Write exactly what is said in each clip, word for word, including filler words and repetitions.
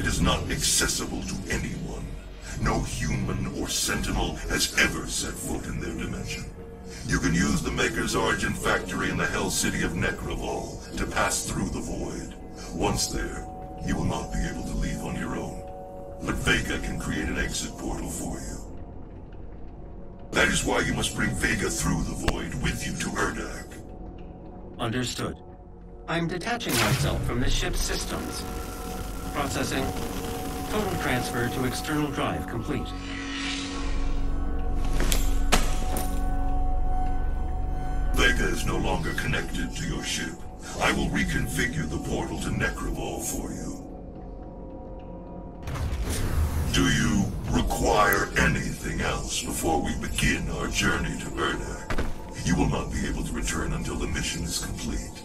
It is not accessible to anyone. No human or sentinel has ever set foot in their dimension. You can use the Maker's Origin Factory in the Hell City of Necravol to pass through the Void. Once there, you will not be able to leave on your own. But Vega can create an exit portal for you. That is why you must bring Vega through the Void with you to Urdak. Understood. I'm detaching myself from the ship's systems. Processing. Total transfer to external drive complete. Vega is no longer connected to your ship. I will reconfigure the portal to Necravol for you. Do you require anything else before we begin our journey to Urdak? You will not be able to return until the mission is complete.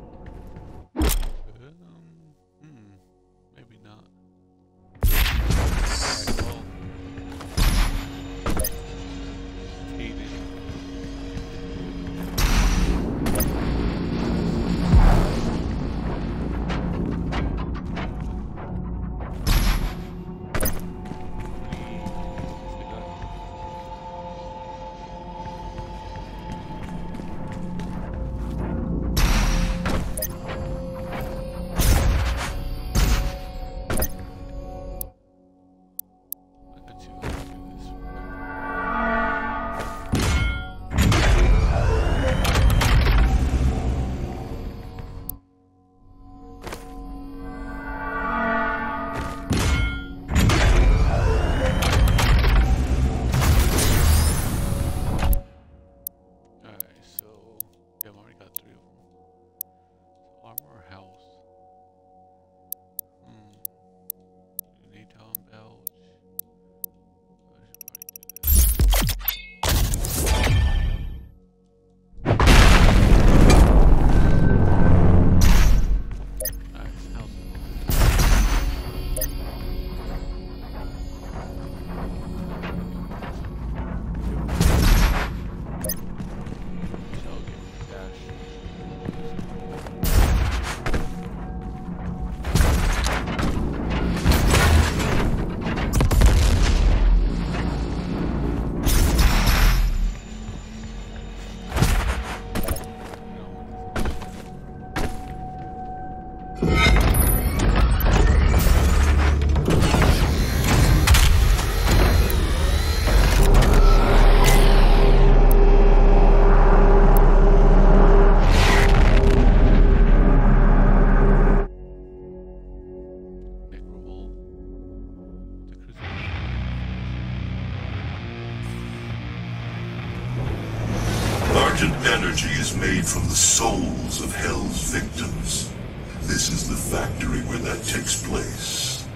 Energy is made from the souls of Hell's victims. This is the factory where that takes place.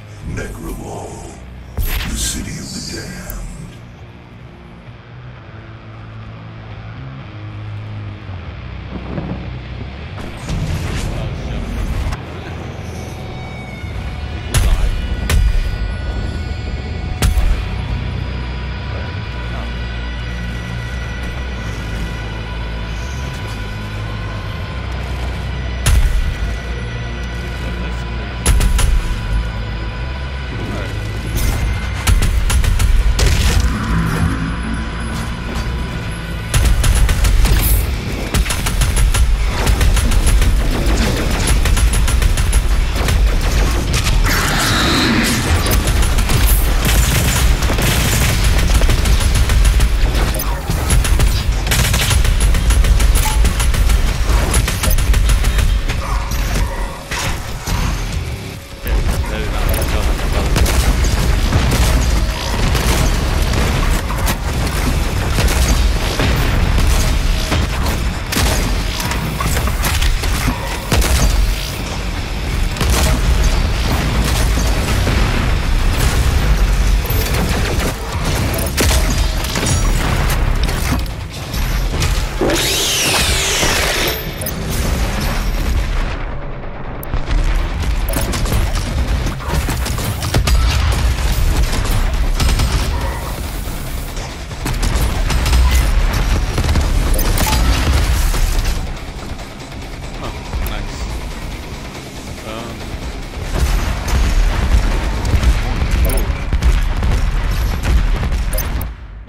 Necravol, the city of the damned.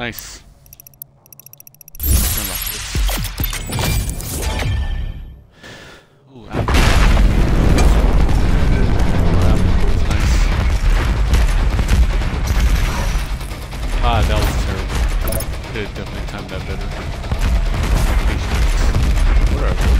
Nice. Unlock this. Ooh, apple. More apple. Nice. Ah, that was terrible. Could have definitely timed that better. What are those?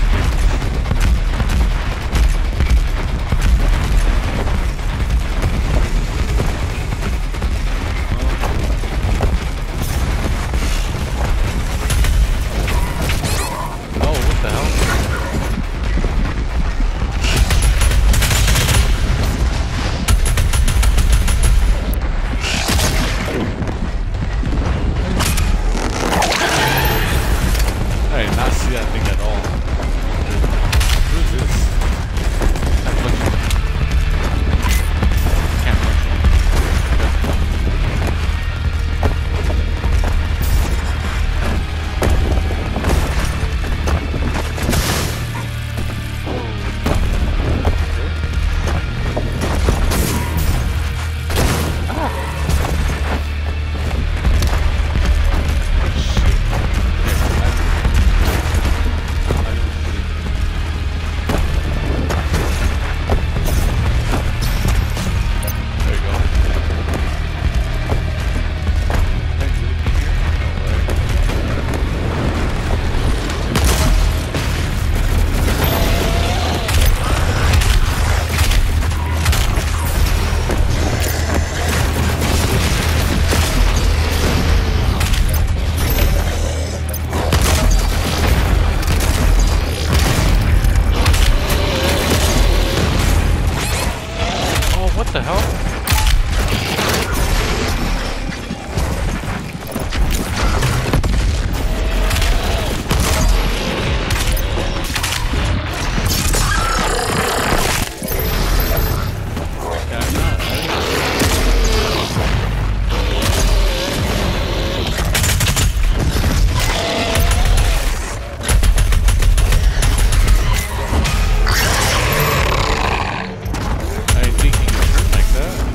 I didn't think he could turn like that.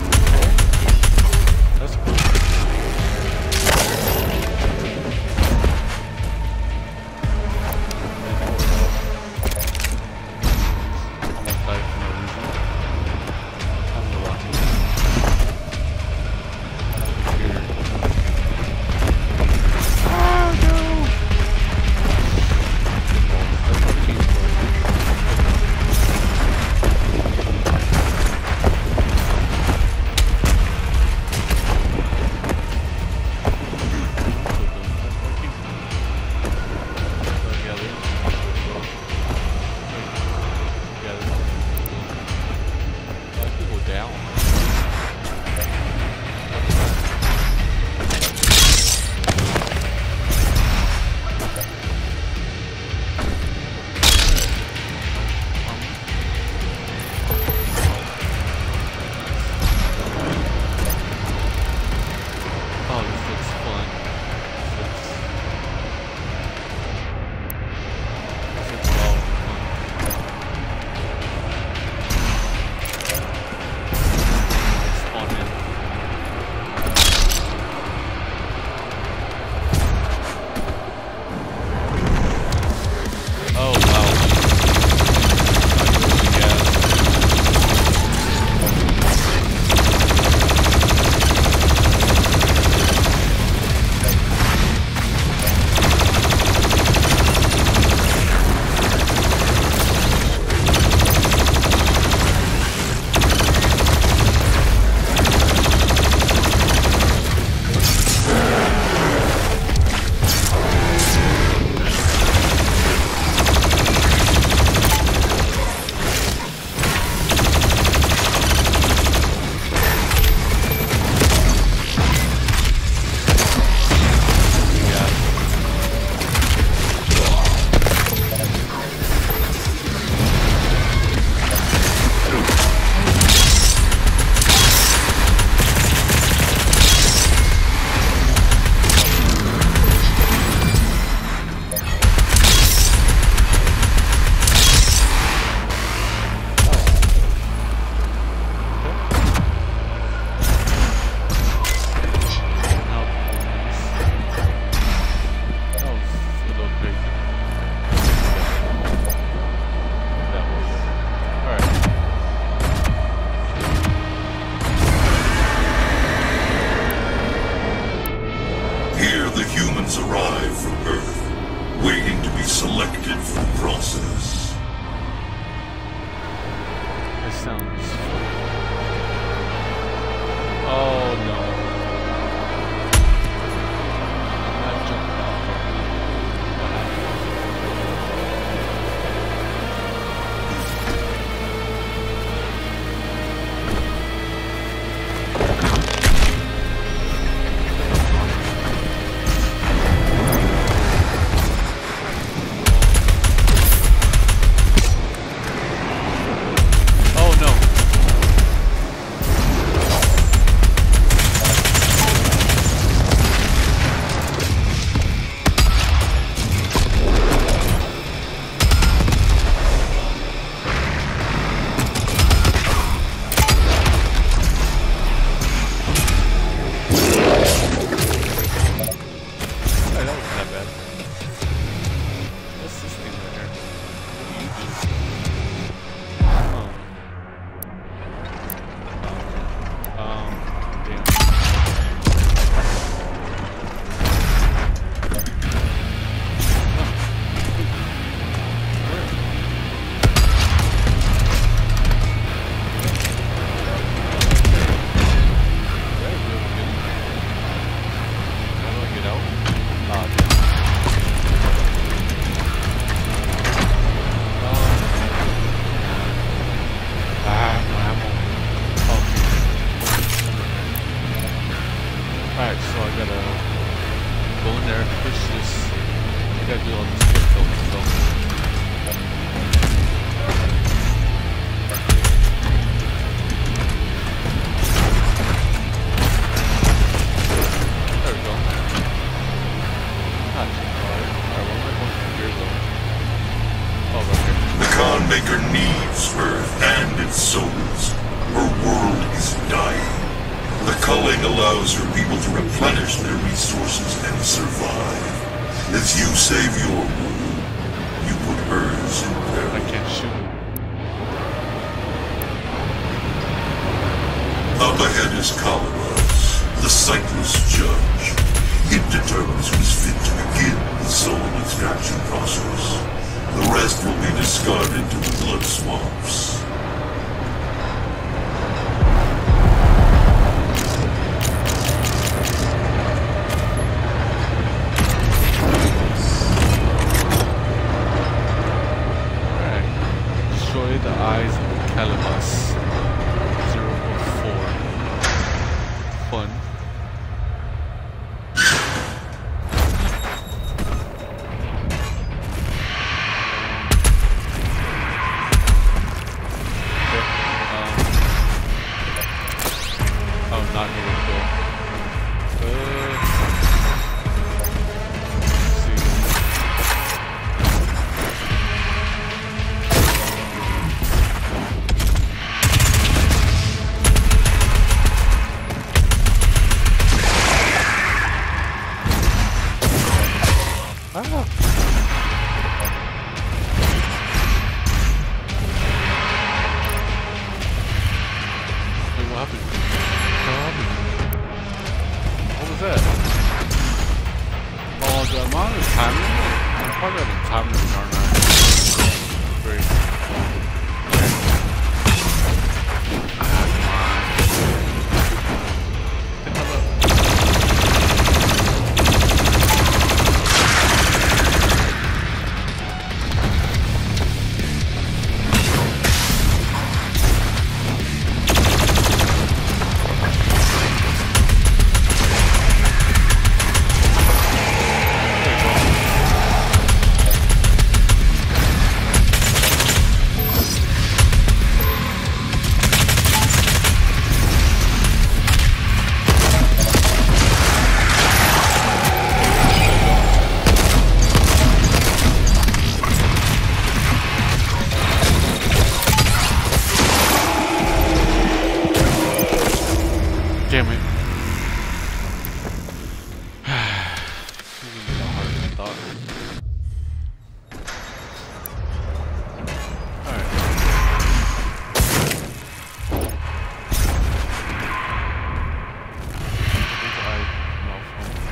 there. Push this. You gotta do all this quick building stuff. There we go. Not too far. Alright, where am I going from here though? Oh, right here. The Khan Maker needs Earth and its souls. Her world is dying. The culling allows her people to replenish their resources and survive. As you save your world, you put hers in peril. I can't shoot. Up ahead is Kalaras, the sightless judge. It determines who's fit to begin the soul extraction process. The rest will be discarded to the blood swamps. The eyes of Calamus. zero point four. Fun. Okay. Um. Oh, not here to go. Uh, let's see. Ah. Wait, what happened? What happened? What was that? Oh, the amount of time limit? I'm probably having time limit, aren't I? Great. Ah, come on. Get the hell up. Damn it. This is a lot harder than I thought. Alright. I think I malfunctioned.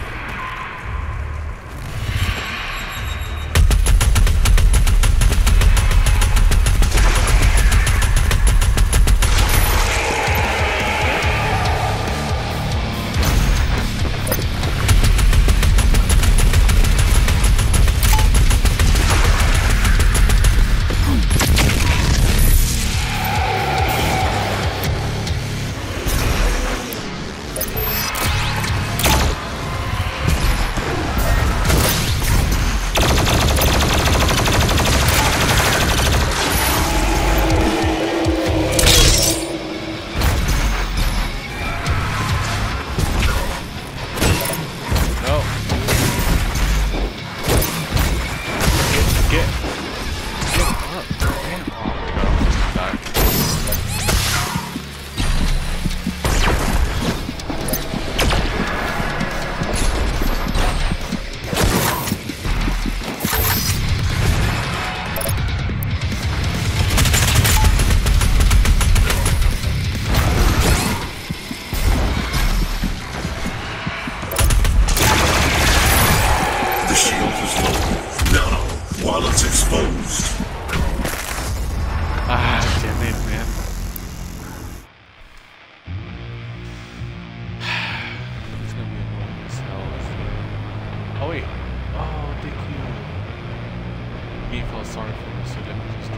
sorry for this, so let me just do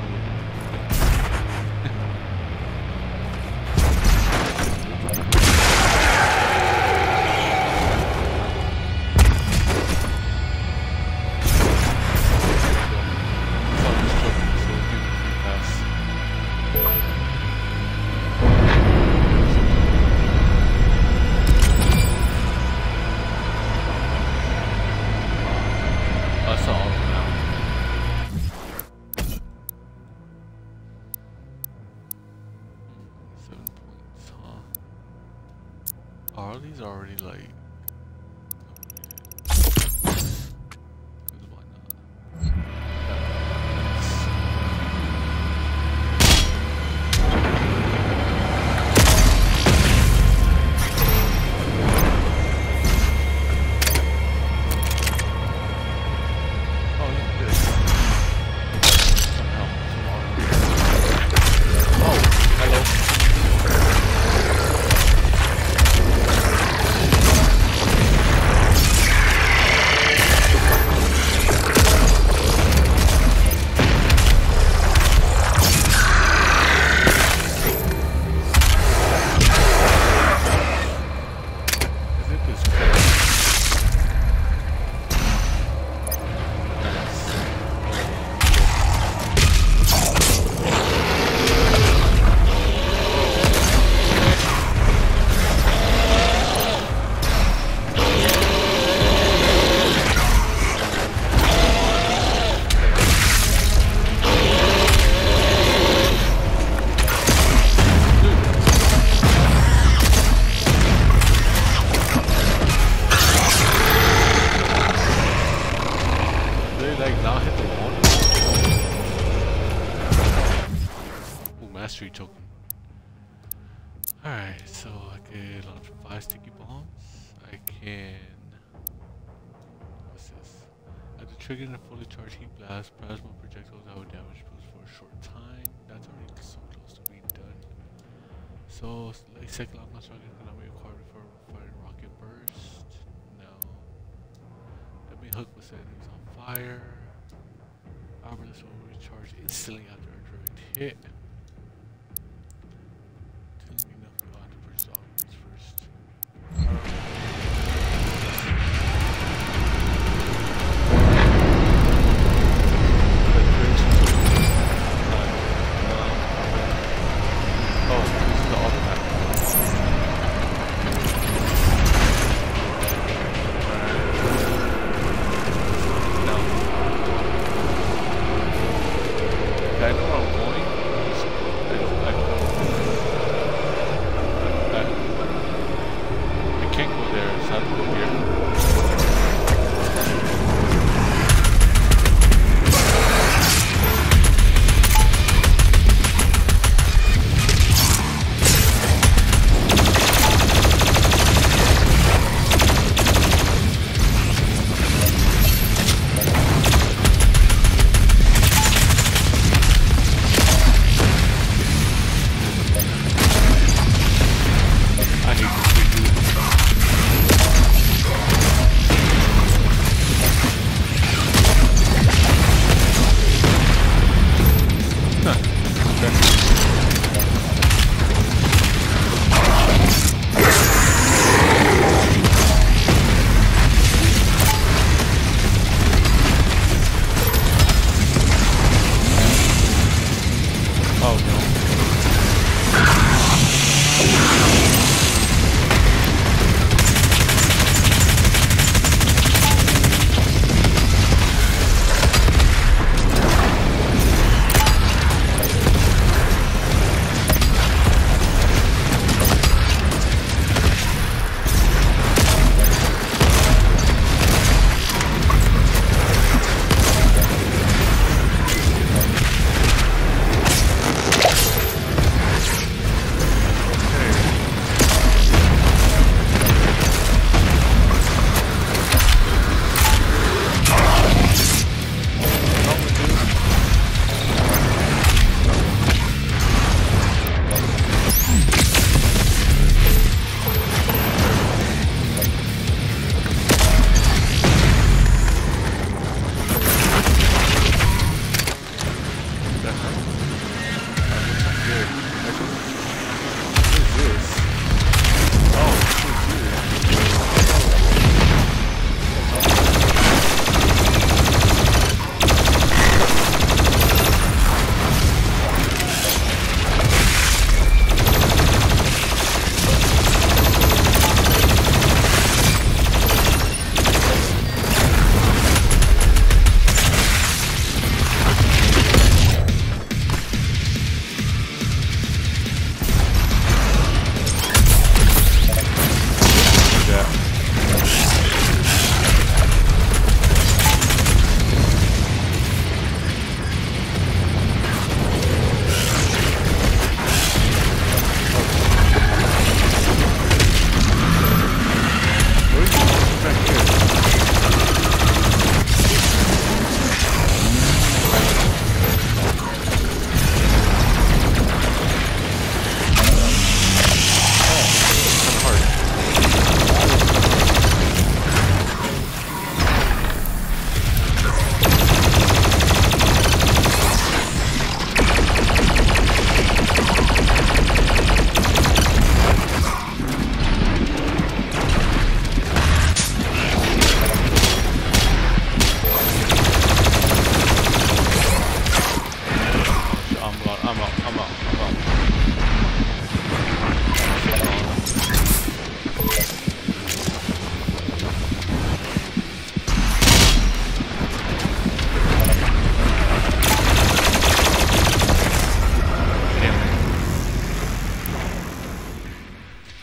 it. Harley's already like. Why not? Oh, look at this. Somehow, some Oh, hello. Mastery token. Alright, so I can launch five sticky bombs. I can. What's this? At the trigger in a fully charged heat blast, plasma projectiles that would damage boost for a short time. That's already so close to being done. So, like second lock not strong enough be required for firing rocket burst. No. Let me hook with enemies on fire. However, this will recharge instantly after a direct hit. I know where I'm going.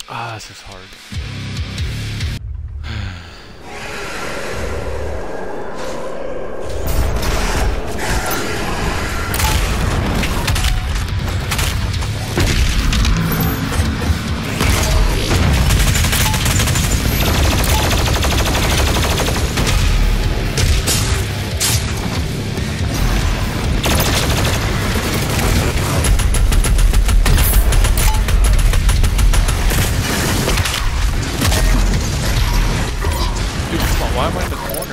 Ah, this is hard. Why am I in the corner,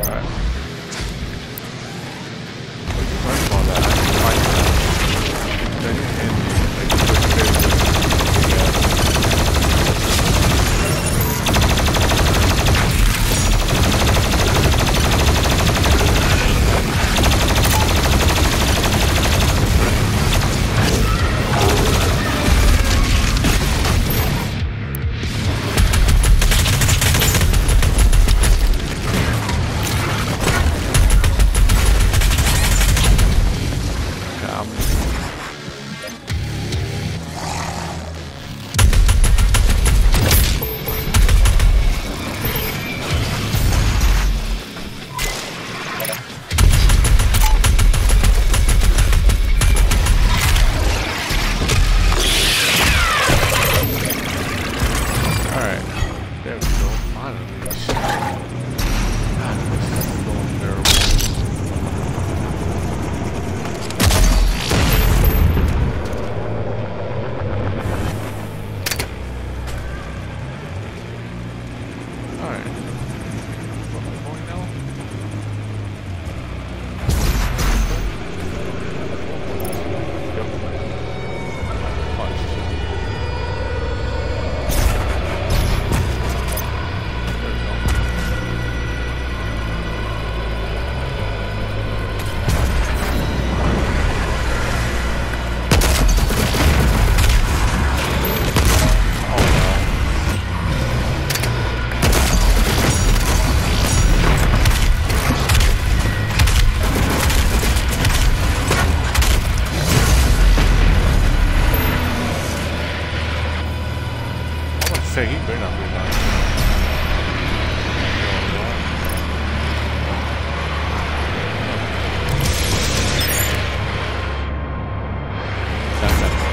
Alright. First of all, that I can fight that. Then you hit me. I can put it yeah. Say he better not be lying. That's that.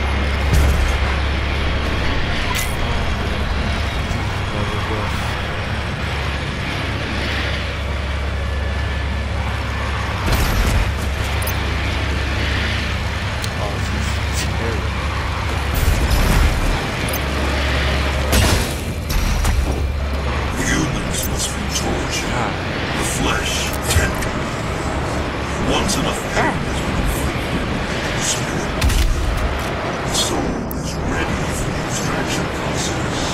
Oh, this is terrible. Must be tortured. The flesh tender. Once enough pain has been inflicted, the spirit, the soul is ready for the extraction process.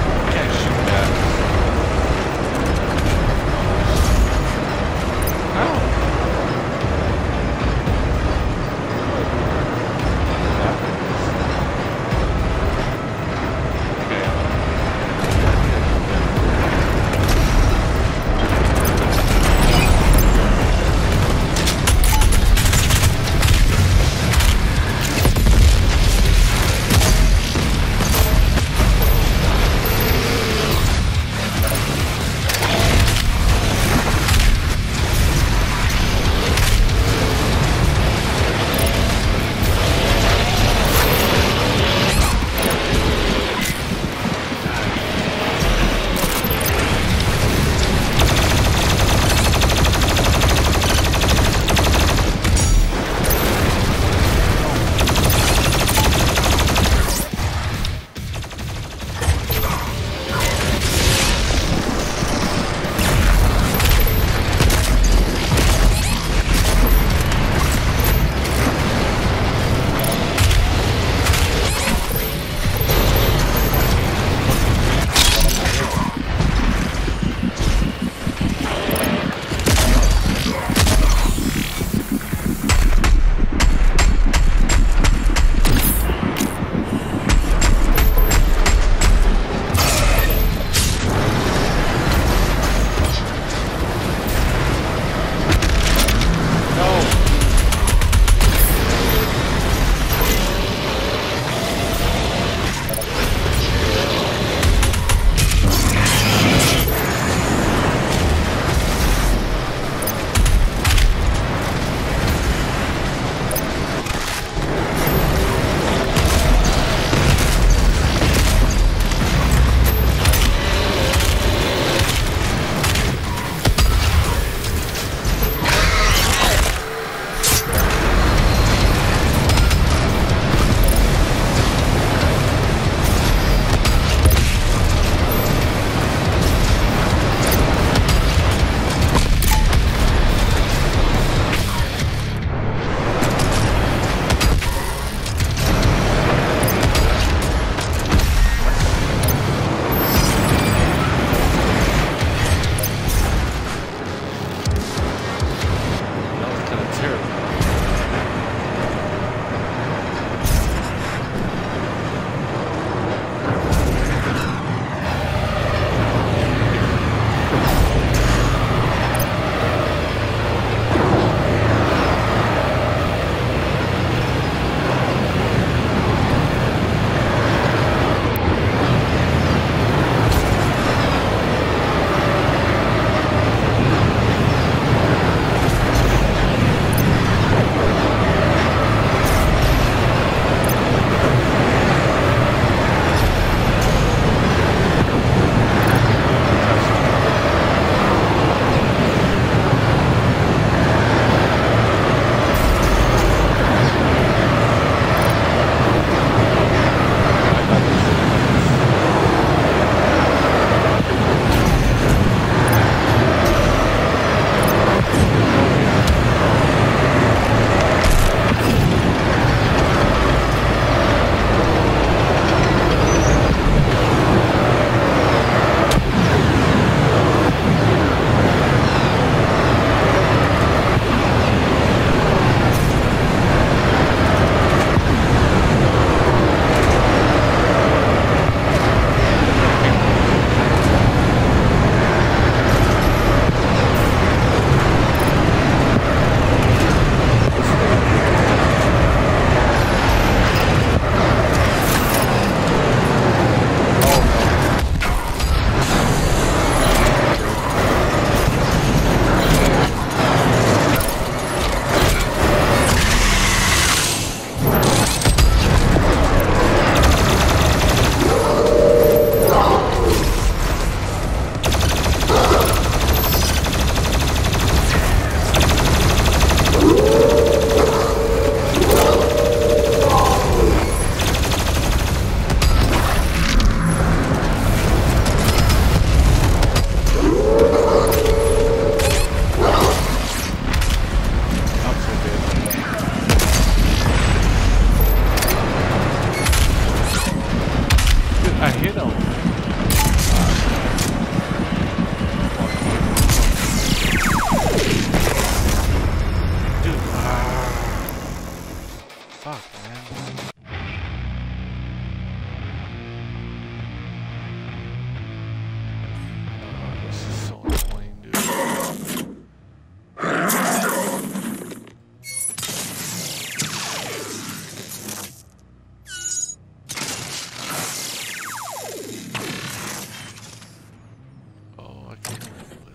Oh.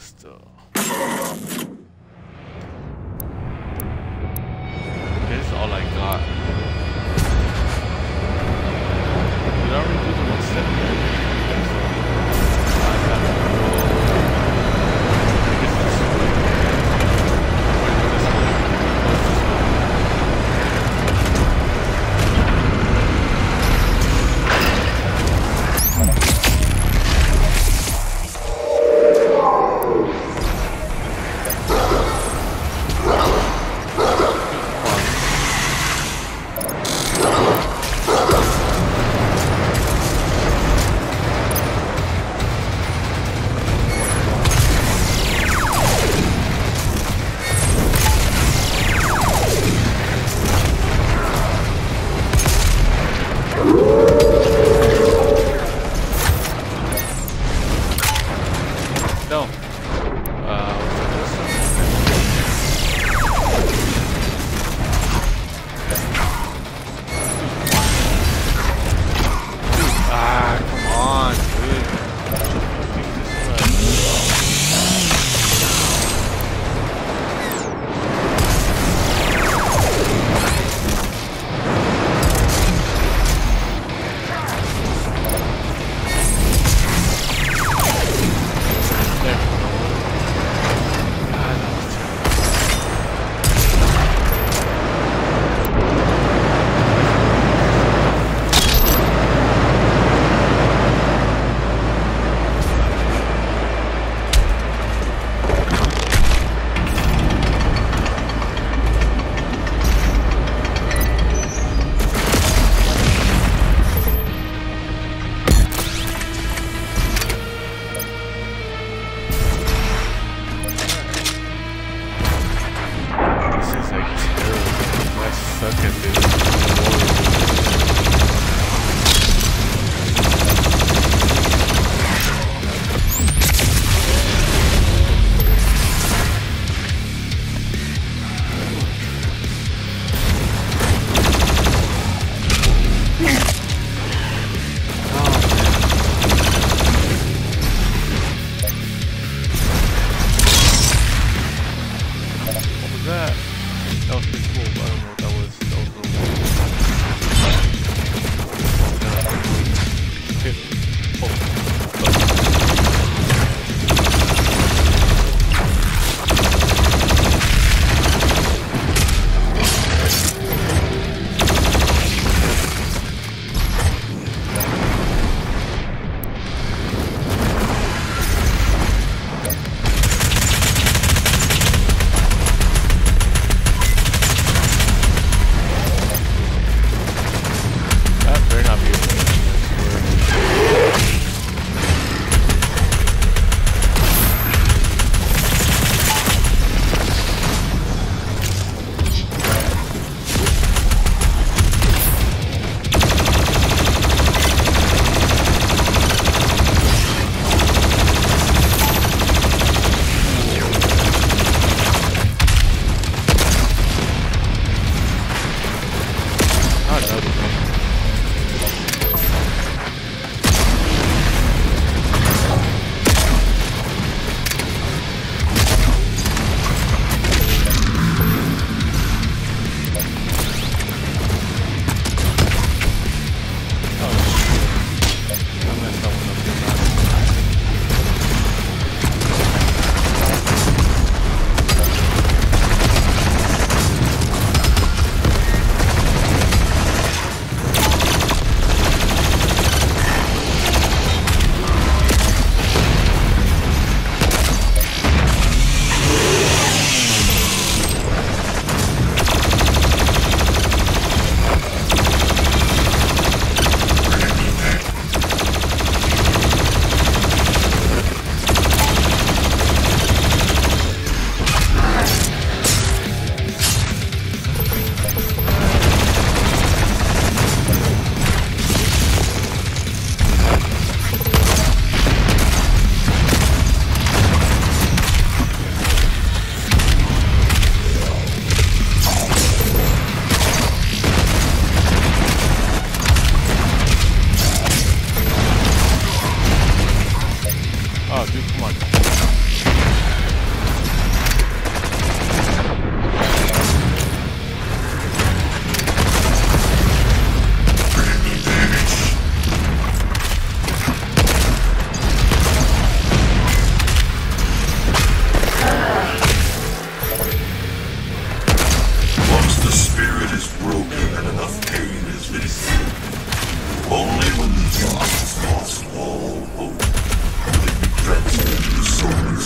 still. This is all I got. Did I already do the one step here? I got to roll. I guess this way. Wait, no, this way. No, it's this way.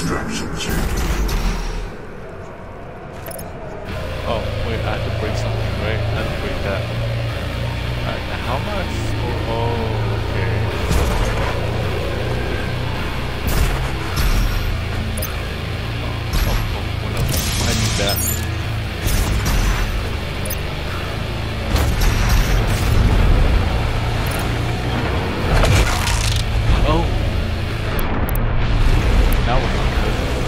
extraction chamber. Oh, wait, I have to break something, right? I have to break that. Alright, now how much? Oh, oh, okay. Oh, oh, what else? I need that. Oh! Now we're good.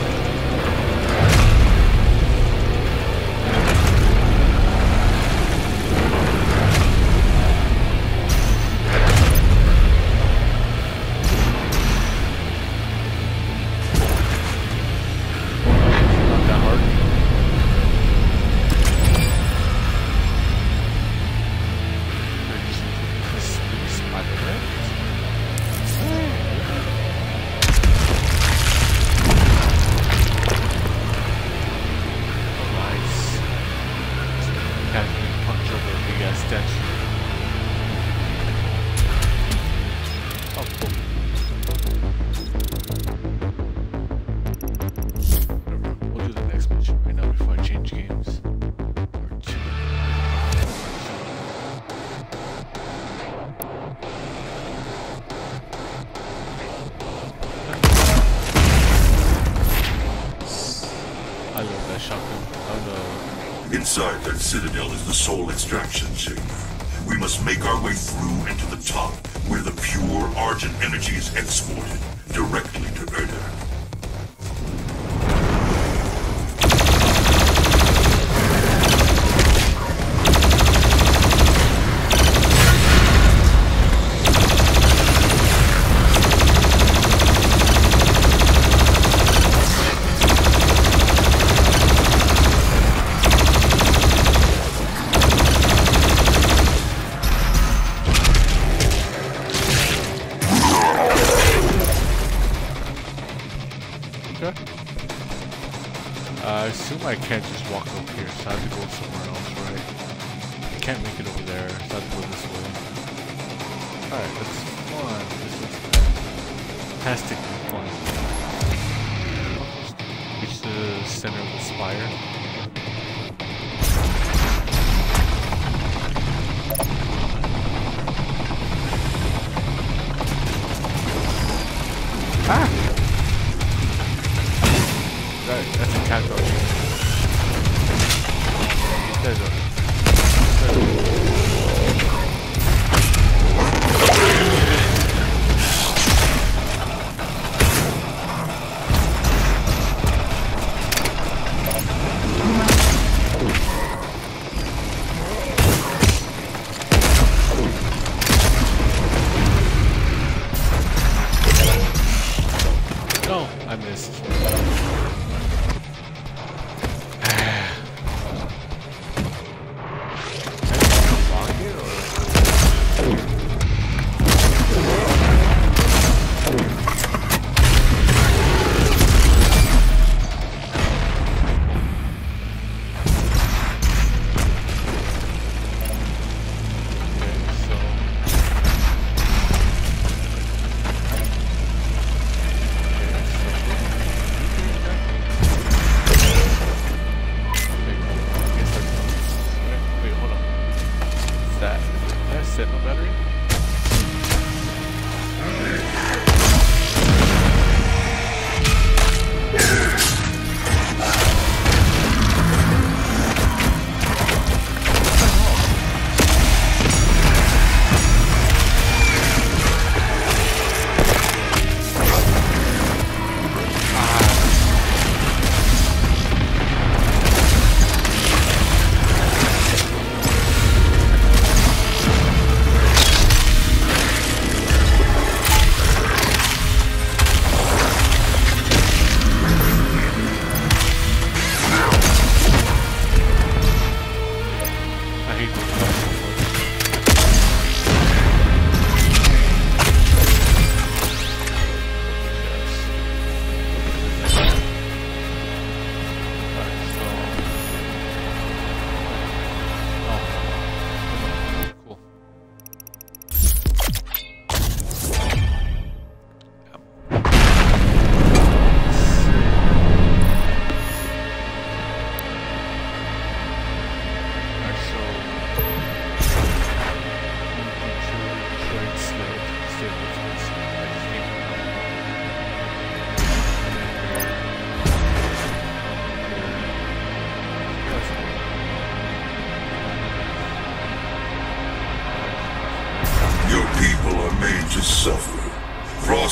Inside that citadel is the soul extraction chamber. We must make our way through into the top, where the pure Argent energy is exported directly to Erda. I assume I can't just walk over here, so I have to go somewhere else, right? I can't make it over there, so I have to go this way. Alright, that's fun. This looks fantastically fun. Reach the center of the spire. Ah! Right, that's a cat dog. These guys are... No, I missed.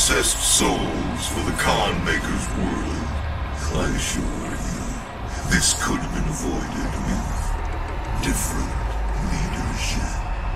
processed souls for the Khan Maker's world. I assure you, this could have been avoided with different leadership.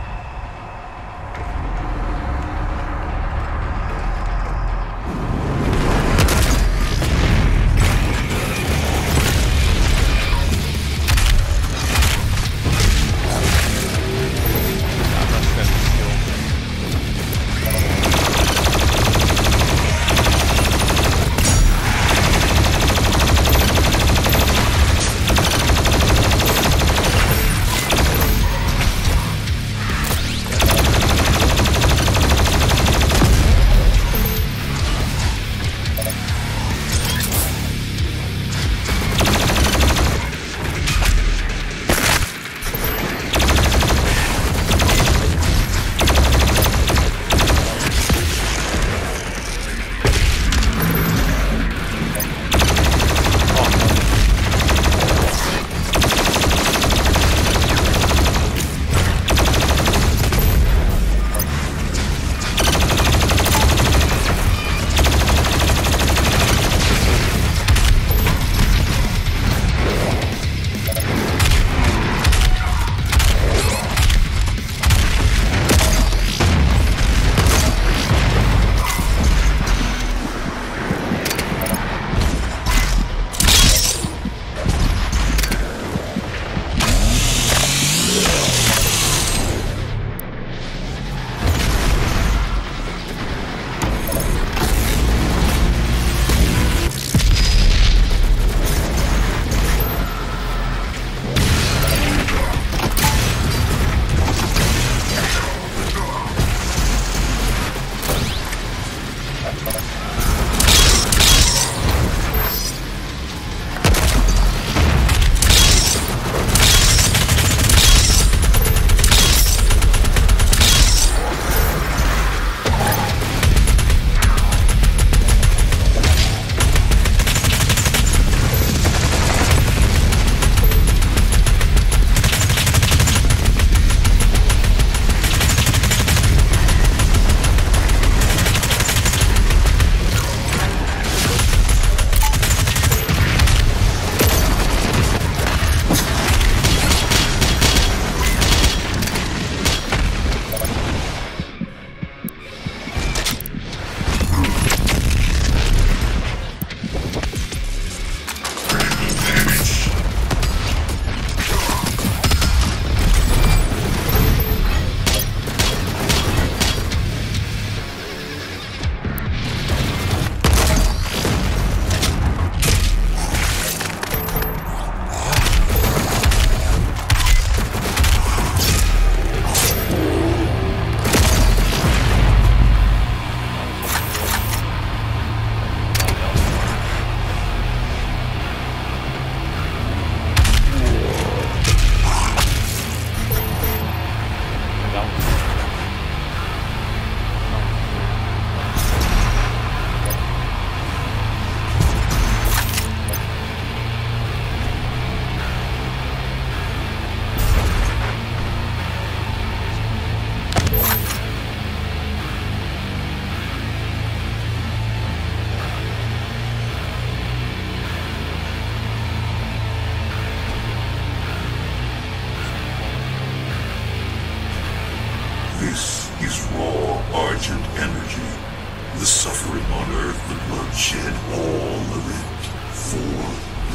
This is raw Argent energy. The suffering on Earth, the bloodshed, all of it for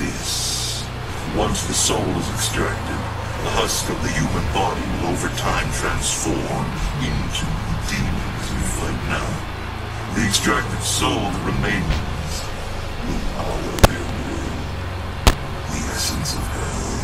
this. Once the soul is extracted, the husk of the human body will over time transform into the demons we fight now. The extracted soul that remains will power their will. The essence of hell.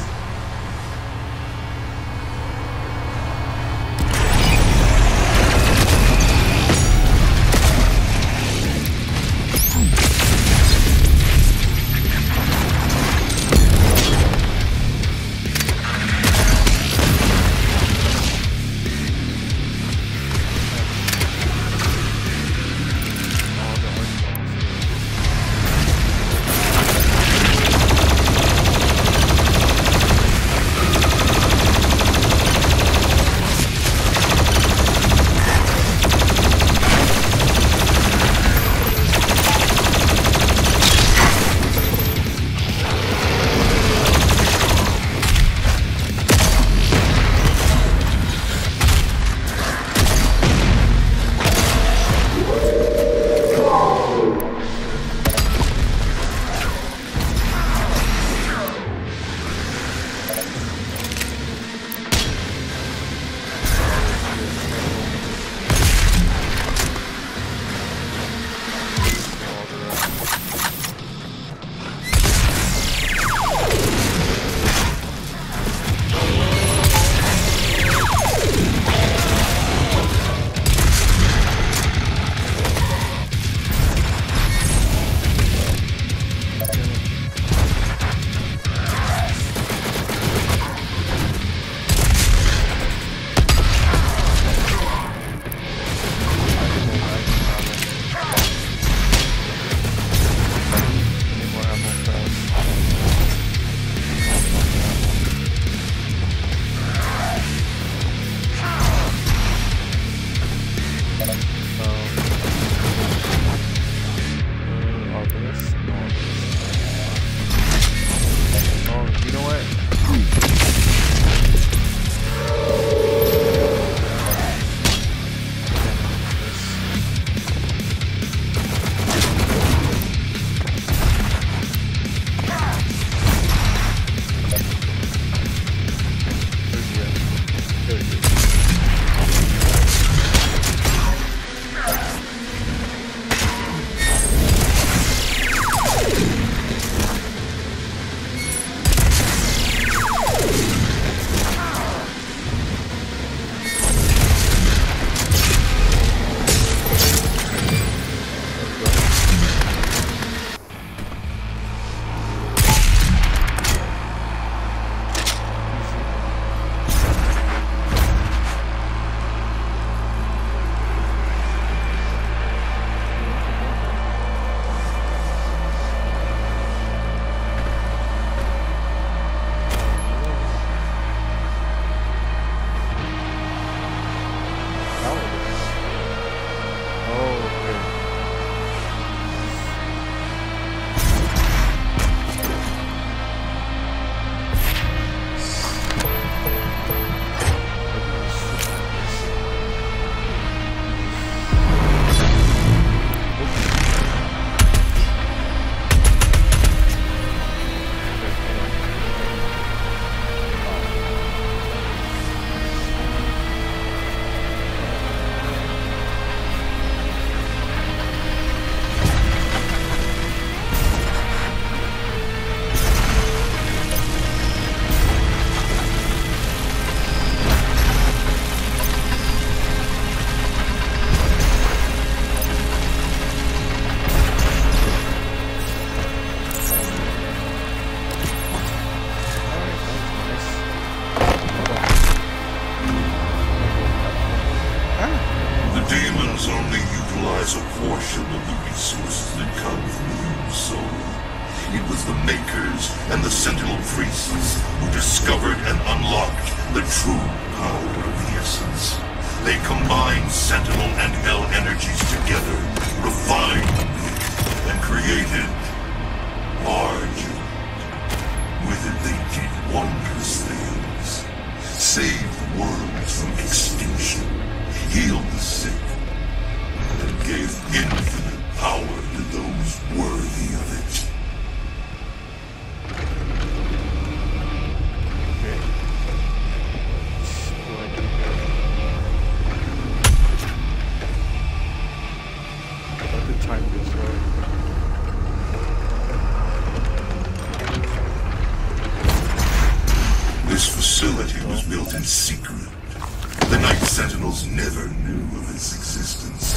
It was the Makers and the Sentinel Priests who discovered and unlocked the true power of the Essence. They combined Sentinel and Hell energies together, refined and created Argent. With it they did wondrous things. Saved worlds from extinction, healed the sick, and gave infinite power to those worthy of it. Okay. What do I do here? I have to time this right. This facility was built in secret. The Night Sentinels never knew of its existence.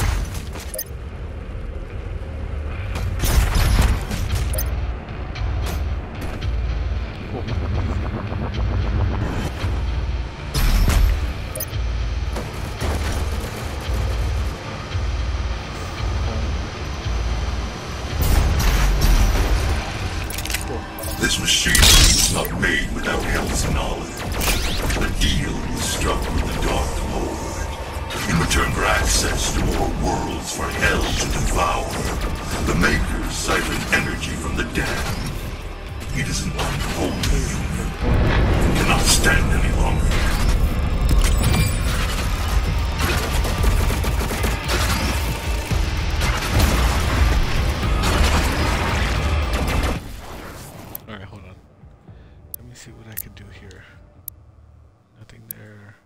This machine was not made without Hell's knowledge. The deal was struck with the Dark Lord. In return for access to more worlds for Hell to devour, the Makers siphon energy from the damned. It is an unholy union and cannot stand any longer. Alright, hold on. Let me see what I can do here. Nothing there.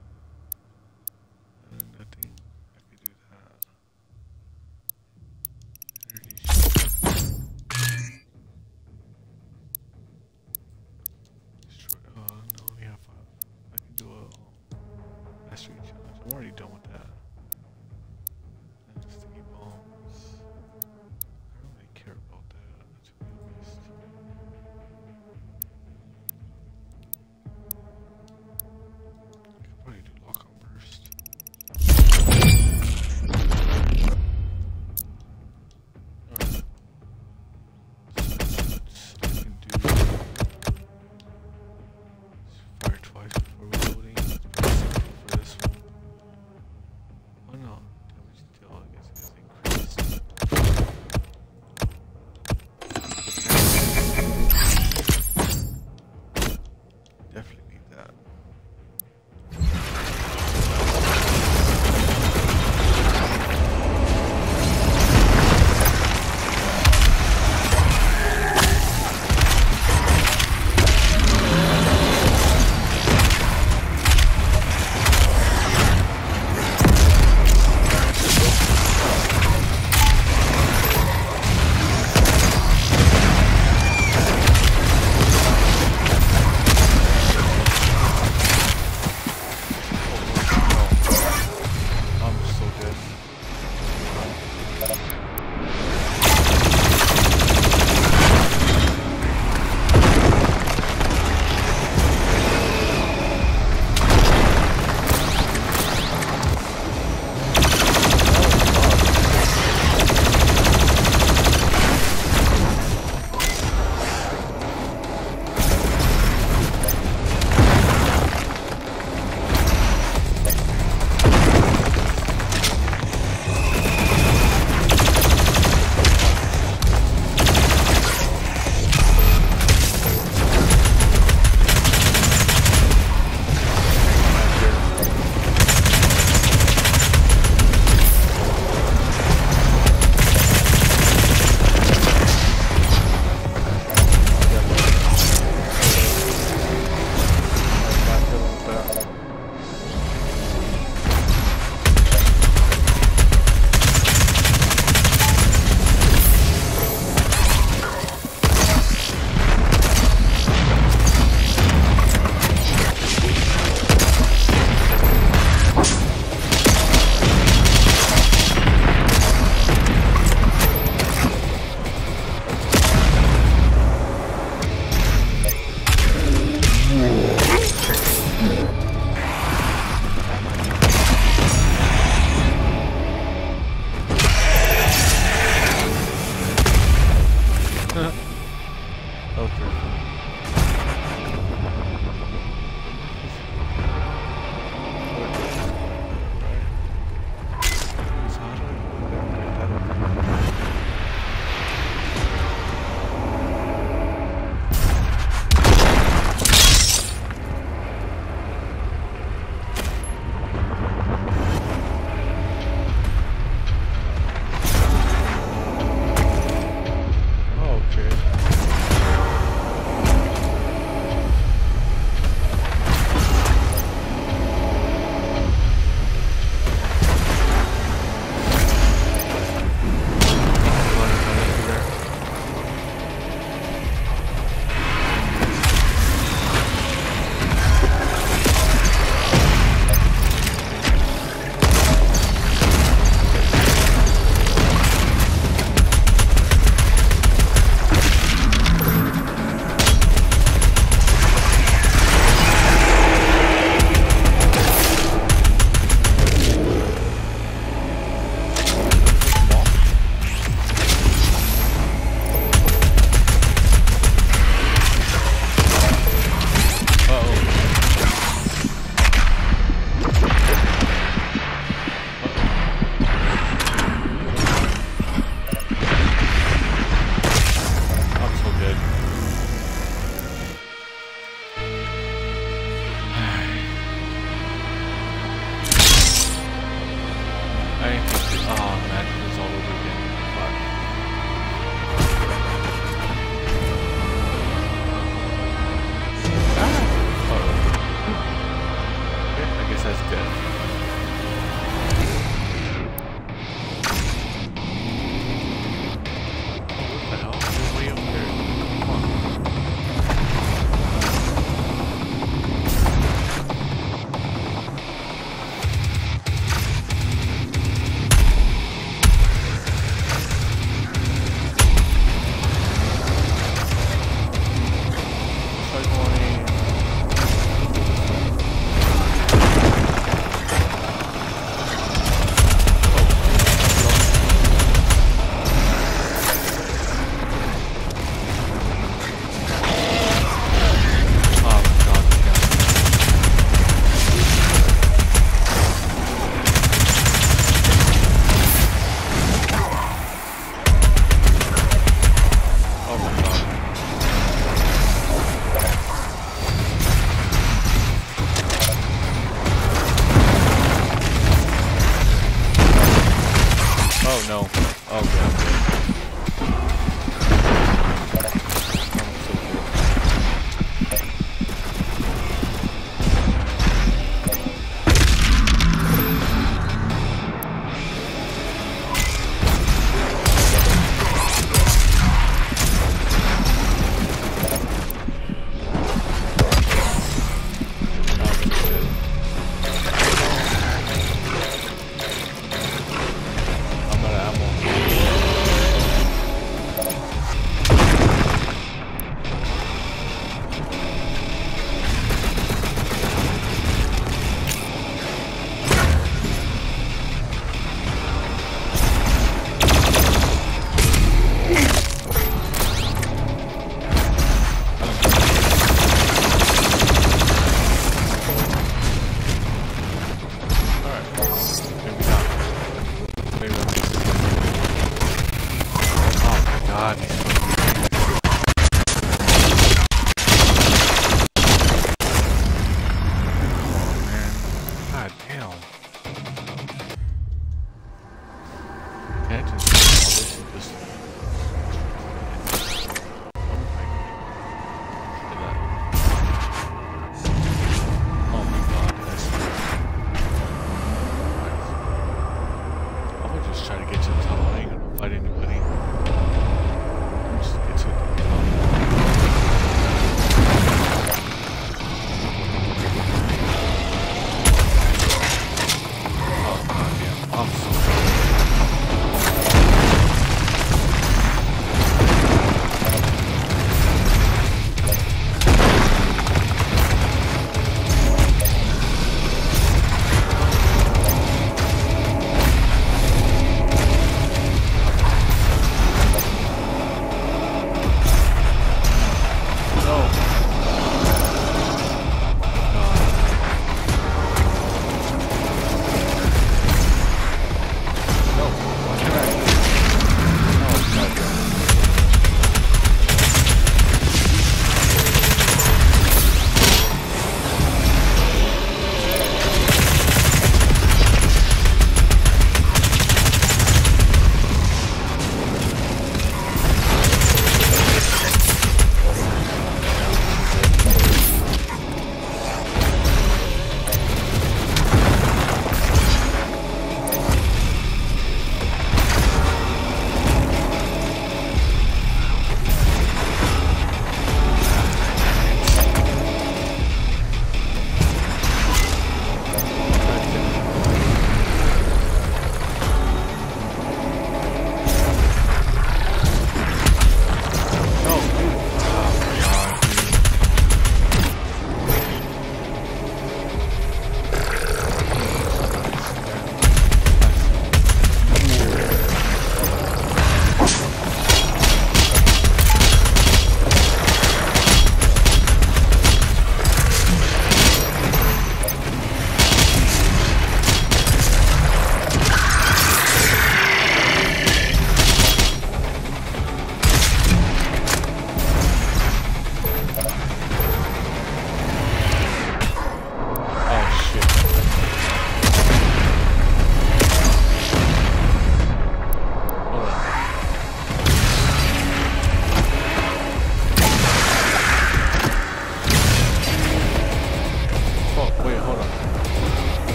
Uh, nothing. I could do that. Energy shield. Destroy. Oh, no, we have five. I can do a mastery challenge. I'm already done with that. And sticky bombs. I don't really care about that, to be honest. I could probably do lock on burst. Alright. So I can do fire twice before reloading. That's pretty simple for this one. Okay. Okay.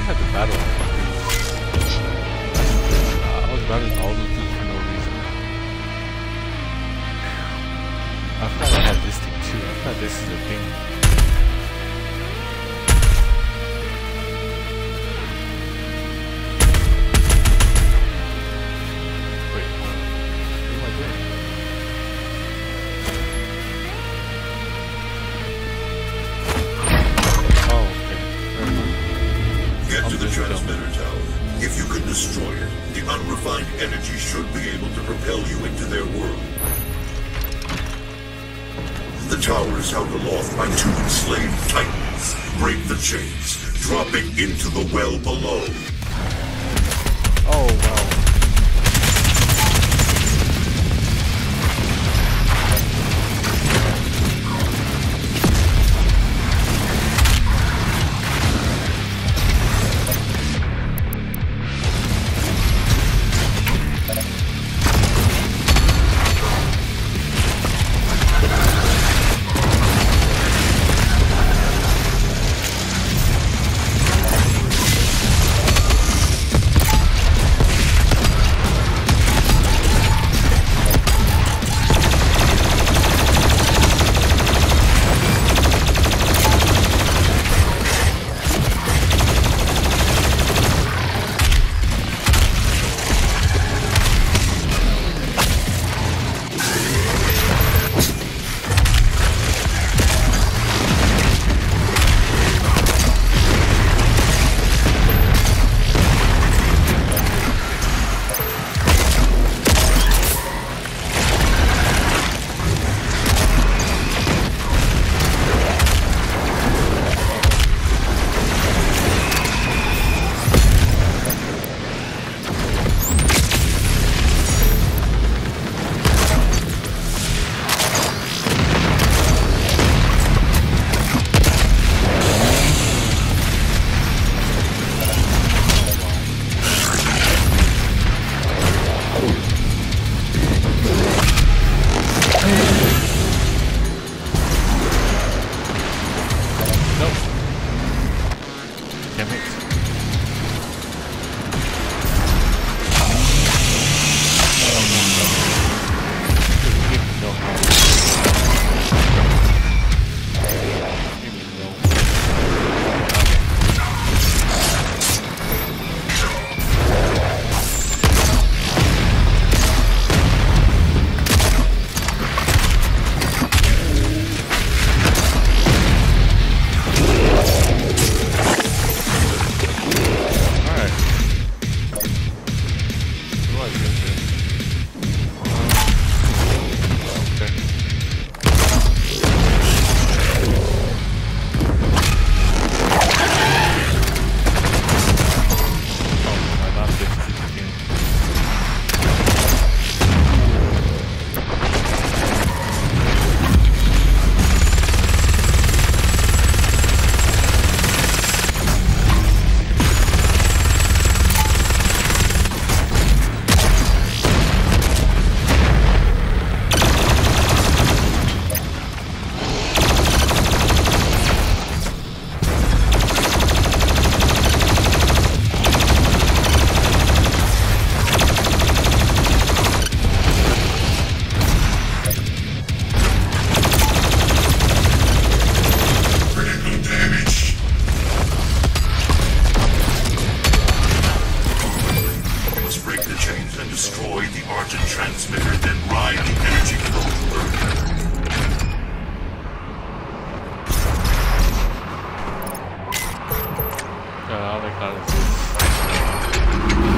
had to battle all of these. Uh, I was battling all of these for no reason. I forgot I had this thing too. I forgot this is a thing. Wait, hold on. What am I doing? Oh, okay. Never mind. Get I'm to the just dumb. transmitter tower. If you can destroy it, the unrefined energy should be able to propel you into their world. The tower is held aloft by two enslaved titans. Break the chains. Drop it into the well below. Oh, wow. God, all I got is this.